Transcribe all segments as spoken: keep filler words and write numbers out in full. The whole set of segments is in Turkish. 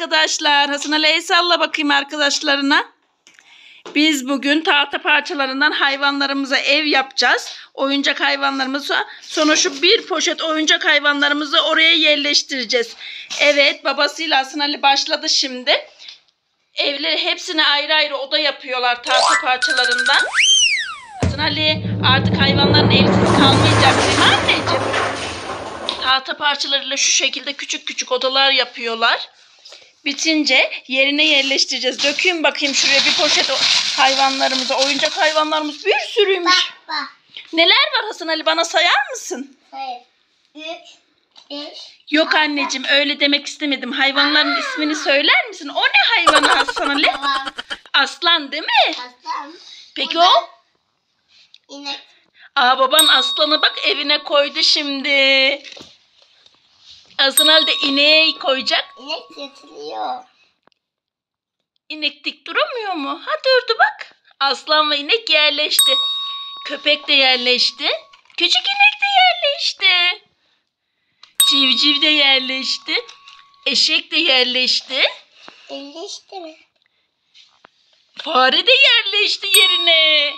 arkadaşlar. Hasan Ali el salla bakayım arkadaşlarına. Biz bugün tahta parçalarından hayvanlarımıza ev yapacağız. Oyuncak hayvanlarımızı, sonra şu bir poşet oyuncak hayvanlarımızı oraya yerleştireceğiz. Evet, babasıyla Hasan Ali başladı şimdi. Evleri hepsine ayrı ayrı oda yapıyorlar tahta parçalarından. Hasan Ali artık hayvanların evsiz kalmayacak değil mi anneciğim? Tahta parçalarıyla şu şekilde küçük küçük odalar yapıyorlar. Bitince yerine yerleştireceğiz. Dökeyim bakayım şuraya bir poşet hayvanlarımıza. Oyuncak hayvanlarımız bir sürüymüş. Bak bak. Neler var Hasan Ali, bana sayar mısın? Hayır. Üç, beş. Yok anneciğim, öyle demek istemedim. Hayvanların Aa. ismini söyler misin? O ne hayvanı Hasan Ali? Tamam. Aslan değil mi? Aslan. Peki Burada o? İnek. Aa, baban aslanı bak evine koydu şimdi. Hasan Ali de ineği koyacak. İnek yatırıyor. İnek dik duramıyor mu? Ha, durdu bak. Aslan ve inek yerleşti. Köpek de yerleşti. Küçük inek de yerleşti. Civciv de yerleşti. Eşek de yerleşti. Yerleşti mi? Fare de yerleşti yerine.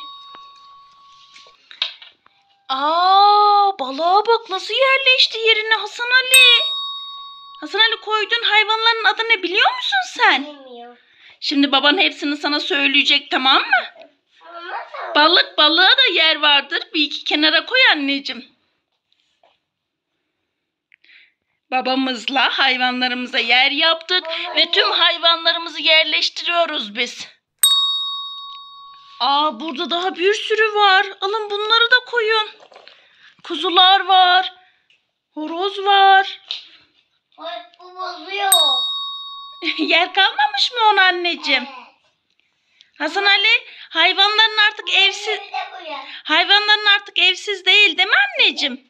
Aa, balığa bak nasıl yerleşti yerine Hasan Ali. Hasan Ali, koyduğun hayvanların adı ne biliyor musun sen? Bilmiyorum. Şimdi baban hepsini sana söyleyecek, tamam mı? Tamam. Balık balığa da yer vardır. Bir iki kenara koy anneciğim. Babamızla hayvanlarımıza yer yaptık ve tüm hayvanlarımızı yerleştiriyoruz biz. Aa, burada daha bir sürü var. Alın bunları da koyun. Kuzular var. Horoz var. Ay, bu bozuyor. Yer kalmamış mı ona anneciğim? Evet. Hasan Ali, hayvanların artık evsiz Bir de bu ya. hayvanların artık evsiz değil değil mi anneciğim?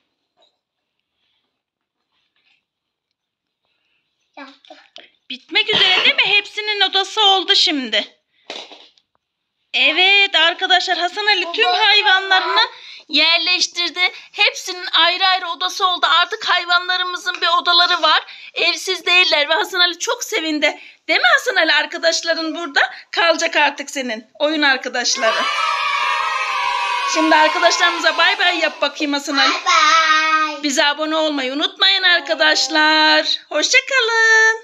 Yaptık. Bitmek üzere değil mi? Hepsinin odası oldu şimdi. Evet arkadaşlar, Hasan Ali tüm hayvanlarını yerleştirdi. Hepsinin ayrı ayrı odası oldu. Artık hayvanlarımızın bir odaları var. Evsiz değiller ve Hasan Ali çok sevindi. Değil mi Hasan Ali? Arkadaşların burada kalacak artık senin. Oyun arkadaşları. Şimdi arkadaşlarımıza bay bay yap bakayım Hasan Ali. Bye bye. Bize abone olmayı unutmayın arkadaşlar. Hoşça kalın.